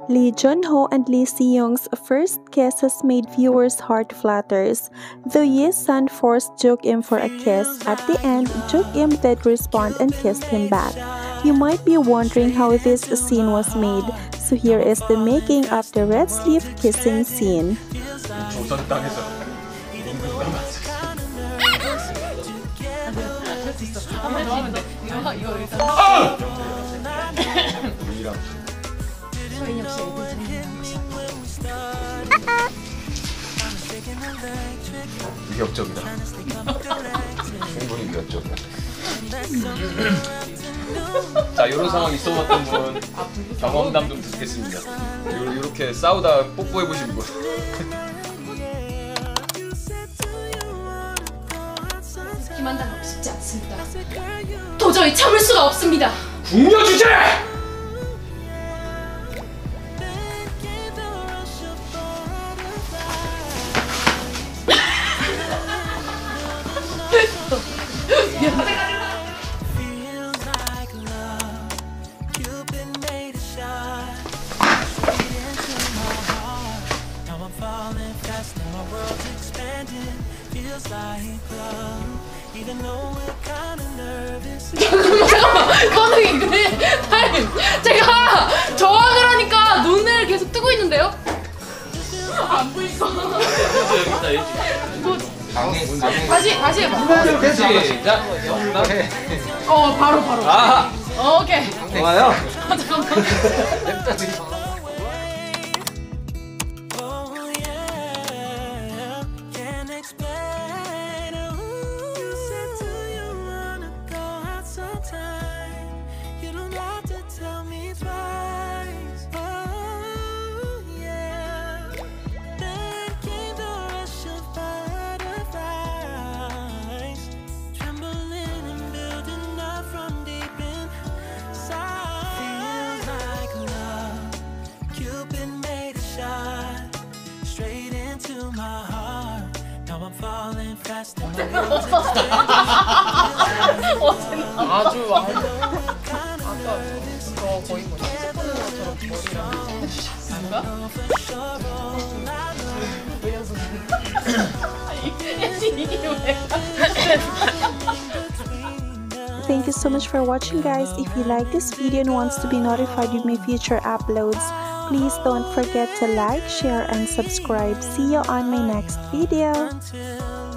Lee Junho and Lee Si-young's first kiss has made viewers' heart flutters. Though Ye's son forced Juk-im for a kiss, at the end, Juk-im did respond and kissed him back. You might be wondering how this scene was made, so here is the making of the red sleeve kissing scene. 위협적이다. 충분히 위협적이야. 자, 이런 상황 있어봤던 분 경험담 좀 듣겠습니다. 이렇게 싸우다 뽀뽀해보신 분. 기만당하고 싶지 않습니다. 도저히 참을 수가 없습니다. 궁녀 주제! 잠깐만 반응이 그래. 타임. 제가 저항을 하니까 눈을 계속 뜨고 있는데요. 안 보이고. 다시 해봐. 시작. 바로. 아, 오케이. 좋아요. 잠깐만. 아주 아까 저 거의 뭐 시즈코는 것처럼 머리랑 해주셨습니까? Thank you so much for watching, guys. If you like this video and wants to be notified with my future uploads, please don't forget to like, share, and subscribe. See you on my next video.